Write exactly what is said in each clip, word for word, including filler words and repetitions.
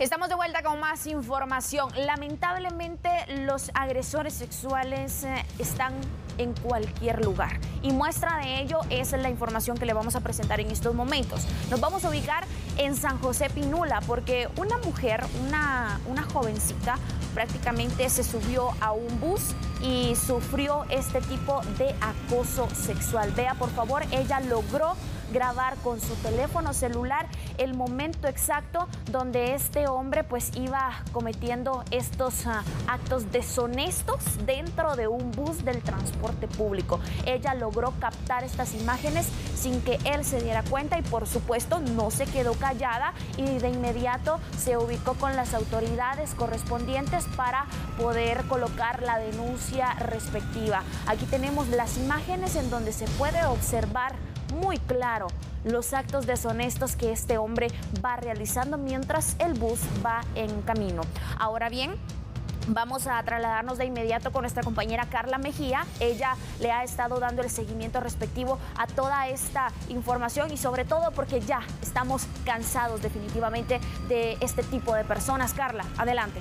Estamos de vuelta con más información. Lamentablemente, los agresores sexuales eh, están en cualquier lugar. Y muestra de ello es la información que le vamos a presentar en estos momentos. Nos vamos a ubicar en San José Pinula porque una mujer, una, una jovencita, prácticamente se subió a un bus y sufrió este tipo de acoso sexual. Vea, por favor, ella logró grabar con su teléfono celular el momento exacto donde este hombre pues iba cometiendo estos uh, actos deshonestos dentro de un bus del transporte público. Ella logró captar estas imágenes sin que él se diera cuenta y por supuesto no se quedó callada y de inmediato se ubicó con las autoridades correspondientes para poder colocar la denuncia respectiva. Aquí tenemos las imágenes en donde se puede observar muy claro los actos deshonestos que este hombre va realizando mientras el bus va en camino. Ahora bien, vamos a trasladarnos de inmediato con nuestra compañera Carla Mejía. Ella le ha estado dando el seguimiento respectivo a toda esta información y sobre todo porque ya estamos cansados definitivamente de este tipo de personas. Carla, adelante.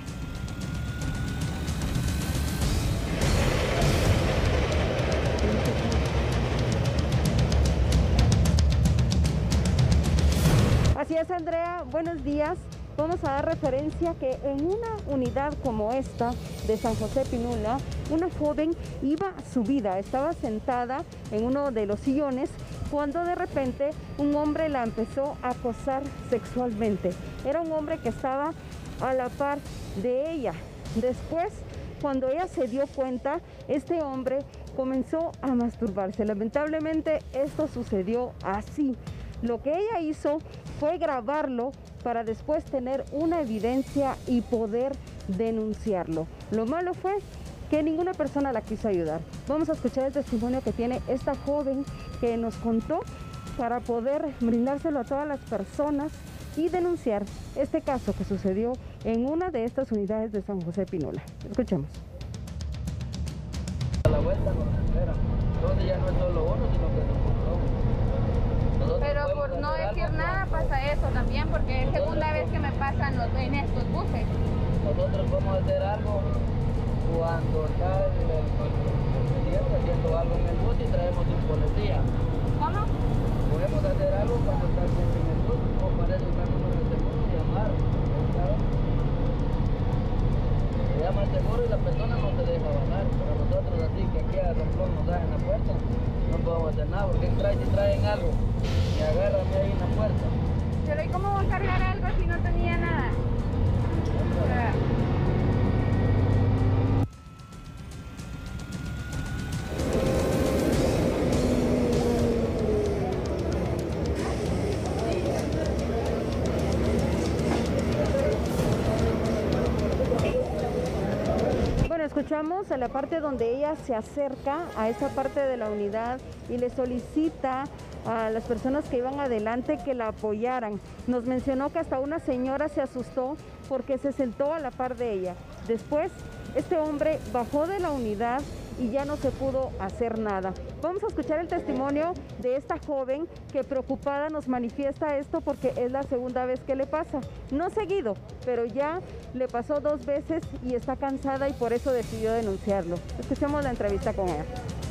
Así es, Andrea, buenos días. Vamos a dar referencia que en una unidad como esta de San José Pinula, una joven iba subida, estaba sentada en uno de los sillones cuando de repente un hombre la empezó a acosar sexualmente. Era un hombre que estaba a la par de ella. Después, cuando ella se dio cuenta, este hombre comenzó a masturbarse. Lamentablemente, esto sucedió así. Lo que ella hizo fue grabarlo para después tener una evidencia y poder denunciarlo. Lo malo fue que ninguna persona la quiso ayudar. Vamos a escuchar el testimonio que tiene esta joven que nos contó para poder brindárselo a todas las personas y denunciar este caso que sucedió en una de estas unidades de San José Pinula. Escuchemos. A la vuelta nos esperan, donde ya no es solo uno, sino que nosotros. Pero por no decir nada pasa eso también, porque es segunda vez que me pasan los, en estos buses. Nosotros vamos a hacer algo cuando está el, el, el presidente haciendo algo en el bus y traemos un policía. ¿Cómo? Podemos hacer algo cuando está el gente en el bus, o para eso está el número de seguro y llamar. ¿Sabes? Se llama el seguro y la persona no se deja bajar, pero nosotros así que aquí a Romplón nos dan en la puerta, no podemos hacer nada, porque trae, si traen algo y agárrame ahí en la puerta. Pero ¿y cómo voy a cargar algo si no tenía nada? O sea, Escuchamos a la parte donde ella se acerca a esa parte de la unidad y le solicita a las personas que iban adelante que la apoyaran. Nos mencionó que hasta una señora se asustó porque se sentó a la par de ella. Después, este hombre bajó de la unidad y ya no se pudo hacer nada. Vamos a escuchar el testimonio de esta joven que preocupada nos manifiesta esto porque es la segunda vez que le pasa. No seguido, pero ya le pasó dos veces y está cansada y por eso decidió denunciarlo. Escuchemos la entrevista con ella.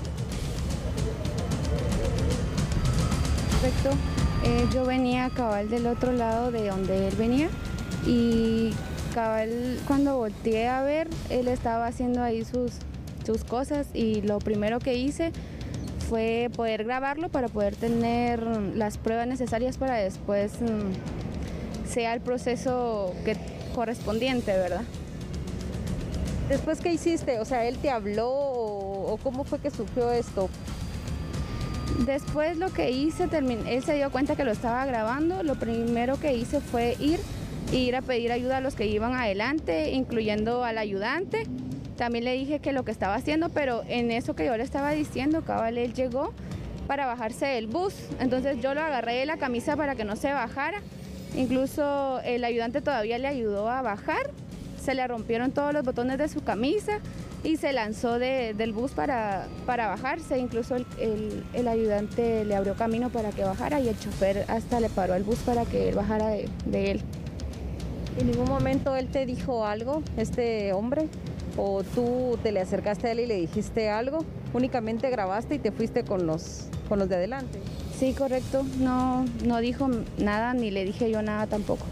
Perfecto. Eh, yo venía cabal del otro lado de donde él venía y cabal cuando volteé a ver, él estaba haciendo ahí sus sus cosas y lo primero que hice fue poder grabarlo para poder tener las pruebas necesarias para después um, sea el proceso que, correspondiente, ¿verdad? Después, ¿qué hiciste? O sea, ¿él te habló o, o cómo fue que surgió esto? Después lo que hice, termin- él se dio cuenta que lo estaba grabando, lo primero que hice fue ir, ir a pedir ayuda a los que iban adelante, incluyendo al ayudante. También le dije que lo que estaba haciendo, pero en eso que yo le estaba diciendo, cabal, él llegó para bajarse del bus. Entonces yo lo agarré de la camisa para que no se bajara. Incluso el ayudante todavía le ayudó a bajar. Se le rompieron todos los botones de su camisa y se lanzó de, del bus para, para bajarse. Incluso el, el, el ayudante le abrió camino para que bajara y el chofer hasta le paró al bus para que él bajara de, de él. ¿En ningún momento él te dijo algo, este hombre? ¿O tú te le acercaste a él y le dijiste algo? ¿Únicamente grabaste y te fuiste con los, con los de adelante? Sí, correcto. No, no dijo nada ni le dije yo nada tampoco.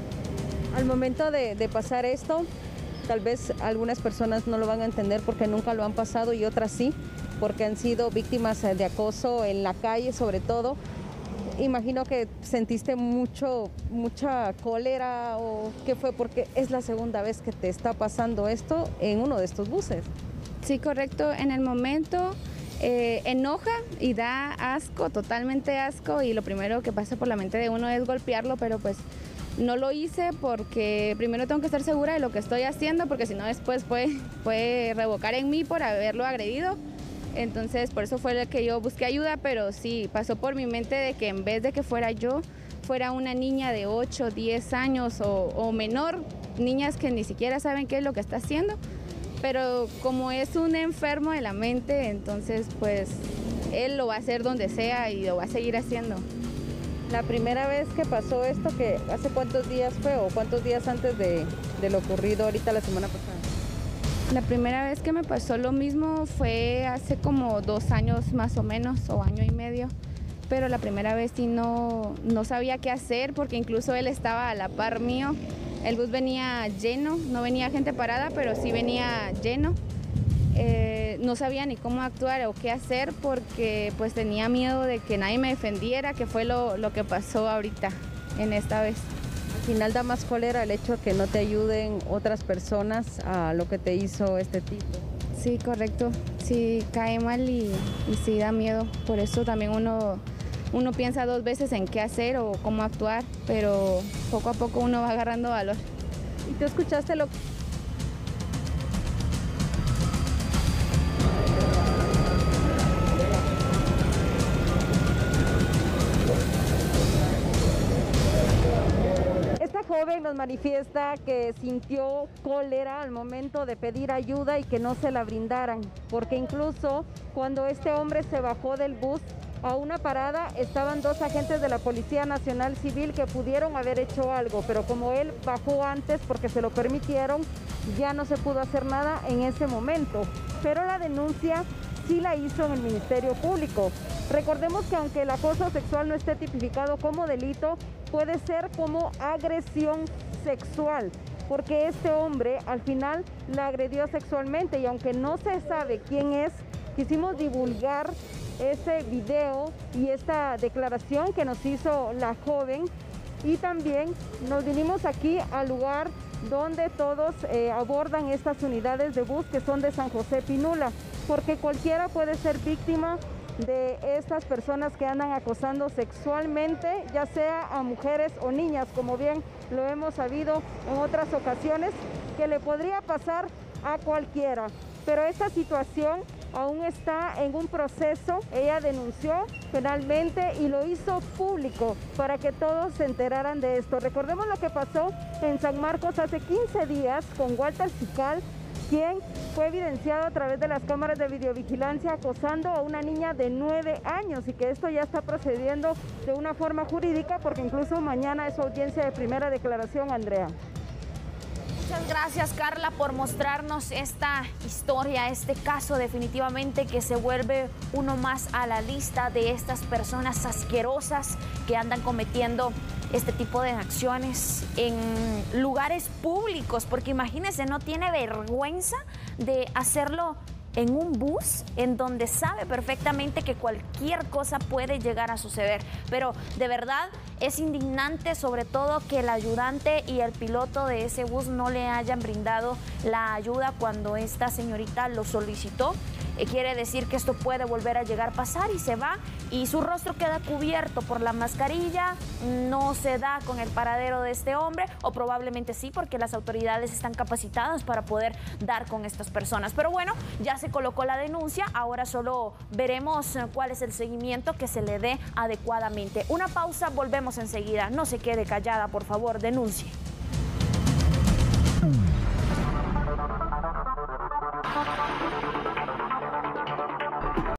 Al momento de, de pasar esto, tal vez algunas personas no lo van a entender porque nunca lo han pasado y otras sí, porque han sido víctimas de acoso en la calle sobre todo. Imagino que sentiste mucho, mucha cólera o qué fue, porque es la segunda vez que te está pasando esto en uno de estos buses. Sí, correcto. En el momento eh, enoja y da asco, totalmente asco, y lo primero que pasa por la mente de uno es golpearlo, pero pues no lo hice porque primero tengo que estar segura de lo que estoy haciendo, porque si no después puede, puede revocar en mí por haberlo agredido. Entonces por eso fue que yo busqué ayuda, pero sí, pasó por mi mente de que en vez de que fuera yo, fuera una niña de ocho, diez años o, o menor, niñas que ni siquiera saben qué es lo que está haciendo, pero como es un enfermo de la mente, entonces pues él lo va a hacer donde sea y lo va a seguir haciendo. La primera vez que pasó esto, que ¿hace cuántos días fue o cuántos días antes de, de lo ocurrido ahorita la semana pasada? La primera vez que me pasó lo mismo fue hace como dos años más o menos, o año y medio, pero la primera vez sí no, no sabía qué hacer porque incluso él estaba a la par mío. El bus venía lleno, no venía gente parada, pero sí venía lleno. Eh, no sabía ni cómo actuar o qué hacer porque pues tenía miedo de que nadie me defendiera, que fue lo, lo que pasó ahorita en esta vez. Al final da más cólera el hecho de que no te ayuden otras personas a lo que te hizo este tipo. Sí, correcto. Sí, cae mal y, y sí da miedo. Por eso también uno, uno piensa dos veces en qué hacer o cómo actuar, pero poco a poco uno va agarrando valor. ¿Y tú escuchaste lo que... joven nos manifiesta que sintió cólera al momento de pedir ayuda y que no se la brindaran, porque incluso cuando este hombre se bajó del bus a una parada estaban dos agentes de la Policía Nacional Civil que pudieron haber hecho algo, pero como él bajó antes porque se lo permitieron, ya no se pudo hacer nada en ese momento. Pero la denuncia sí la hizo en el Ministerio Público. Recordemos que aunque el acoso sexual no esté tipificado como delito, puede ser como agresión sexual, porque este hombre al final la agredió sexualmente y aunque no se sabe quién es, quisimos divulgar ese video y esta declaración que nos hizo la joven, y también nos vinimos aquí al lugar donde todos eh, abordan estas unidades de bus que son de San José Pinula, porque cualquiera puede ser víctima de estas personas que andan acosando sexualmente, ya sea a mujeres o niñas, como bien lo hemos sabido en otras ocasiones, que le podría pasar a cualquiera. Pero esta situación aún está en un proceso. Ella denunció penalmente y lo hizo público para que todos se enteraran de esto. Recordemos lo que pasó en San Marcos hace quince días con Walter Sical, quien fue evidenciado a través de las cámaras de videovigilancia acosando a una niña de nueve años y que esto ya está procediendo de una forma jurídica porque incluso mañana es su audiencia de primera declaración, Andrea. Muchas gracias, Carla, por mostrarnos esta historia, este caso definitivamente que se vuelve uno más a la lista de estas personas asquerosas que andan cometiendo este tipo de acciones en lugares públicos, porque imagínense, no tiene vergüenza de hacerlo en un bus en donde sabe perfectamente que cualquier cosa puede llegar a suceder. Pero de verdad es indignante, sobre todo que el ayudante y el piloto de ese bus no le hayan brindado la ayuda cuando esta señorita lo solicitó. Eh, quiere decir que esto puede volver a llegar a pasar y se va y su rostro queda cubierto por la mascarilla, no se da con el paradero de este hombre, o probablemente sí, porque las autoridades están capacitadas para poder dar con estas personas. Pero bueno, ya se colocó la denuncia, ahora solo veremos cuál es el seguimiento que se le dé adecuadamente. Una pausa, volvemos enseguida. No se quede callada, por favor, denuncie.